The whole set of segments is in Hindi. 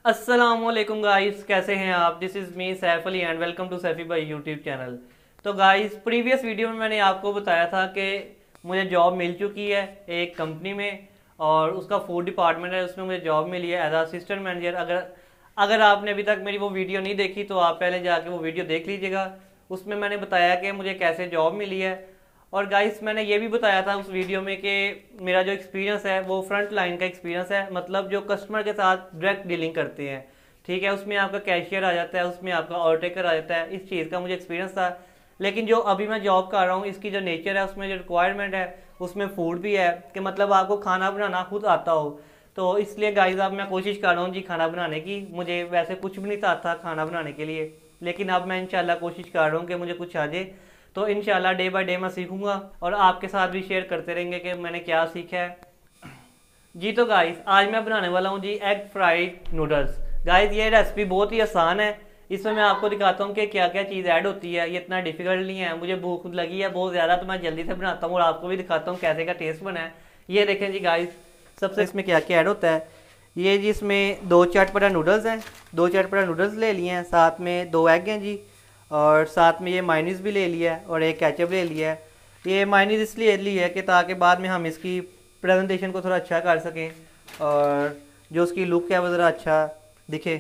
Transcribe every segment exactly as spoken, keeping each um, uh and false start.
अस्सलामुअलैकुम गाइस, कैसे हैं आप। This is me Saif Ali and welcome to Saifi भाई यूट्यूब चैनल। तो गाइस, प्रीवियस वीडियो में मैंने आपको बताया था कि मुझे जॉब मिल चुकी है एक कंपनी में और उसका फूड डिपार्टमेंट है, उसमें मुझे जॉब मिली है एज असिस्टेंट मैनेजर। अगर अगर आपने अभी तक मेरी वो वीडियो नहीं देखी तो आप पहले जाके वो वीडियो देख लीजिएगा। उसमें मैंने बताया कि मुझे कैसे जॉब मिली है। और गाइस, मैंने ये भी बताया था उस वीडियो में कि मेरा जो एक्सपीरियंस है वो फ्रंट लाइन का एक्सपीरियंस है, मतलब जो कस्टमर के साथ डायरेक्ट डीलिंग करते हैं। ठीक है, उसमें आपका कैशियर आ जाता है, उसमें आपका ऑर्डर टेकर आ जाता है। इस चीज़ का मुझे एक्सपीरियंस था। लेकिन जो अभी मैं जॉब कर रहा हूँ, इसकी जो नेचर है, उसमें जो रिक्वायरमेंट है, उसमें फूड भी है कि मतलब आपको खाना बनाना खुद आता हो। तो इसलिए गाइस, अब मैं कोशिश कर रहा हूँ जी खाना बनाने की। मुझे वैसे कुछ भी नहीं आता खाना बनाने के लिए, लेकिन अब मैं इंशाल्लाह कोशिश कर रहा हूँ कि मुझे कुछ आ जाए। तो इंशाल्लाह डे बाय डे मैं सीखूंगा और आपके साथ भी शेयर करते रहेंगे कि मैंने क्या सीखा है जी। तो गाइस, आज मैं बनाने वाला हूँ जी एग फ्राइड नूडल्स। गाइस, ये रेसिपी बहुत ही आसान है। इसमें मैं आपको दिखाता हूँ कि क्या क्या चीज़ ऐड होती है। ये इतना डिफिकल्ट नहीं है। मुझे भूख लगी है बहुत ज़्यादा, तो मैं जल्दी से बनाता हूँ और आपको भी दिखाता हूँ कैसे का टेस्ट बना है। ये देखें जी गाइस, सबसे इसमें क्या क्या ऐड होता है। ये जी इसमें दो चटपटा नूडल्स हैं, दो चटपटा नूडल्स ले लिए हैं, साथ में दो एग हैं जी, और साथ में ये मायनीज़ भी ले लिया है और एक केचप ले लिया है। ये मायनीज़ इसलिए ली है कि ताकि बाद में हम इसकी प्रेजेंटेशन को थोड़ा अच्छा कर सकें और जो उसकी लुक है वो ज़रा अच्छा दिखे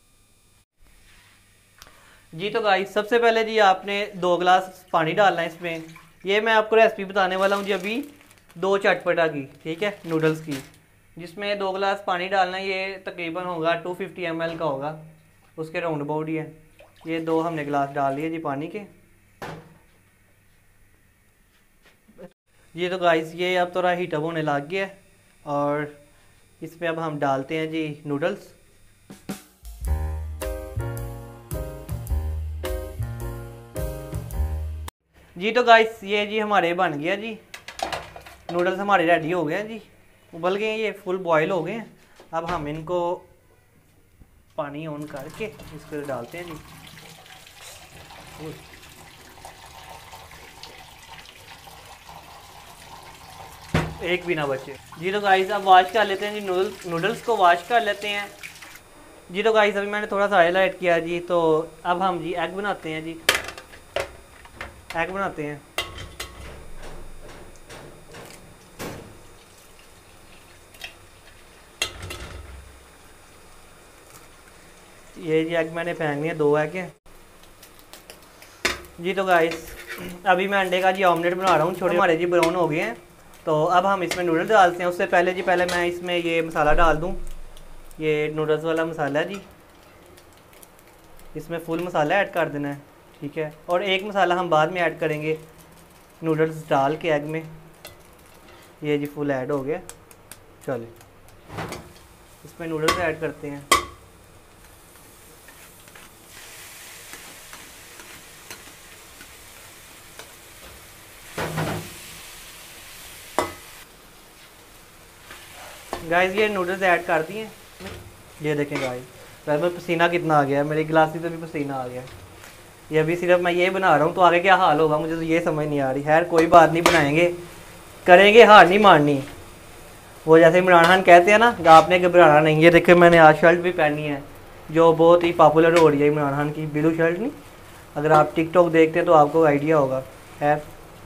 जी। तो गाइस, सबसे पहले जी आपने दो गिलास पानी डालना है इसमें। ये मैं आपको रेसिपी बताने वाला हूँ जी अभी दो चटपटा की, ठीक है, नूडल्स की, जिसमें दो गिलास पानी डालना है। ये तकरीबन होगा टू फिफ्टी एम एल का होगा, उसके राउंड अबाउट ही है। ये दो हमने गिलास डाल लिए जी पानी के। ये तो गाइस, ये अब थोड़ा हीट अप होने लग गया है और इसमें अब हम डालते हैं जी नूडल्स। जी तो गाइस, ये जी हमारे बन गया जी, नूडल्स हमारे रेडी हो गए हैं जी, उबल गए हैं, ये फुल बॉयल हो गए हैं। अब हम इनको पानी ऑन करके इस पर डालते हैं जी। एक भी ना बचे जी। तो गाइस, अब वॉश कर लेते हैं जी, नूडल्स नूडल्स को वॉश कर लेते हैं जी। तो गाइस, अभी मैंने थोड़ा सा ऑयल ऐड किया जी। तो अब हम जी एग बनाते हैं जी, एग बनाते हैं। ये जी एग मैंने फेंकनी है, दो एग हैं जी। तो गाइस, अभी मैं अंडे का जी ऑमलेट बना रहा हूँ। छोटे हमारे जी ब्राउन हो गए हैं। तो अब हम इसमें नूडल्स डालते हैं। उससे पहले जी पहले मैं इसमें ये मसाला डाल दूँ। ये नूडल्स वाला मसाला है जी, इसमें फुल मसाला ऐड कर देना है, ठीक है। और एक मसाला हम बाद में ऐड करेंगे नूडल्स डाल के एग में। ये जी फुल ऐड हो गया। चले इसमें नूडल्स ऐड करते हैं। गाइस, ये नूडल्स ऐड कर दिए। ये देखें गाइस, वैसे पसीना कितना आ गया, मेरी गिलासी से भी पसीना आ गया। ये अभी सिर्फ मैं ये बना रहा हूँ, तो आगे क्या हाल होगा मुझे तो ये समझ नहीं आ रही। खैर कोई बात नहीं, बनाएंगे, करेंगे, हार नहीं मारनी। वो जैसे इमरान खान कहते हैं ना, आपने घबराना नहीं। ये देखे मैंने आज शर्ट भी पहनी है जो बहुत ही पॉपुलर हो रही है, इमरान खान की ब्लू शर्ट। नहीं, अगर आप टिकटॉक देखते हैं तो आपको आइडिया होगा। खैर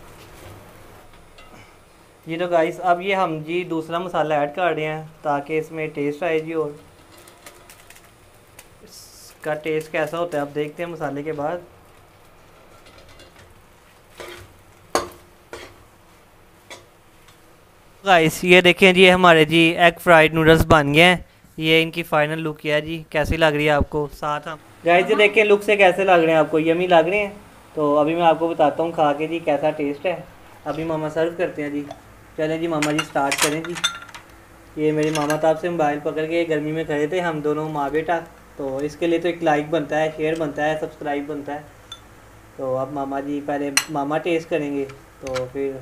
जी। तो गाइस, अब ये हम जी दूसरा मसाला ऐड कर रहे हैं ताकि इसमें टेस्ट आए जी। और इसका टेस्ट कैसा होता है आप देखते हैं मसाले के बाद। गाइस, ये देखें जी, हमारे जी एग फ्राइड नूडल्स बन गए हैं। ये इनकी फाइनल लुक है जी, कैसी लग रही है आपको। साथ हम गाइस, ये देखें लुक से कैसे लग रहे हैं आपको, यमी लग रहे हैं। तो अभी मैं आपको बताता हूँ खा के जी कैसा टेस्ट है। अभी मामा सर्व करते हैं जी। चलें जी मामा जी, स्टार्ट करें जी। ये मेरे मामा ताब से मोबाइल पकड़ के गर्मी में खड़े थे, हम दोनों माँ बेटा। तो इसके लिए तो एक लाइक बनता है, शेयर बनता है, सब्सक्राइब बनता है। तो अब मामा जी, पहले मामा टेस्ट करेंगे तो फिर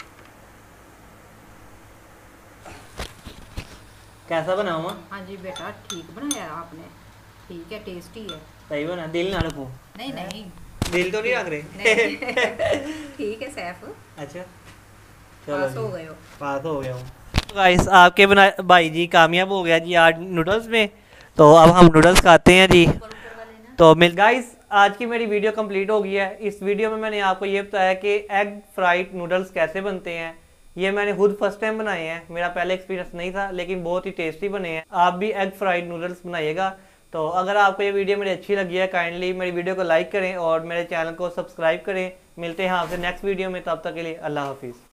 कैसा बना मामा। हाँ जी बेटा, ठीक बनाया आपने, ठीक है, टेस्टी है। सही बना, दिल ना रखो। नहीं नहीं, दिल तो नहीं रख रहे। ठीक है सैफ। अच्छा, पास हो गए हो। पास हो गया हूँ। गाइस, आपके बना भाई जी कामयाब हो गया जी आज नूडल्स में। तो अब हम नूडल्स खाते हैं जी। तो मिल गाइस, आज की मेरी वीडियो कंप्लीट हो गई है। इस वीडियो में मैंने आपको ये बताया कि एग फ्राइड नूडल्स कैसे बनते हैं। ये मैंने खुद फर्स्ट टाइम बनाए हैं, मेरा पहले एक्सपीरियंस नहीं था, लेकिन बहुत ही टेस्टी बने हैं। आप भी एग फ्राइड नूडल्स बनाइएगा। तो अगर आपको ये वीडियो मेरी अच्छी लगी है, काइंडली मेरी वीडियो को लाइक करें और मेरे चैनल को सब्सक्राइब करें। मिलते हैं आपसे नेक्स्ट वीडियो में, तब तक के लिए अल्लाह हाफिज़।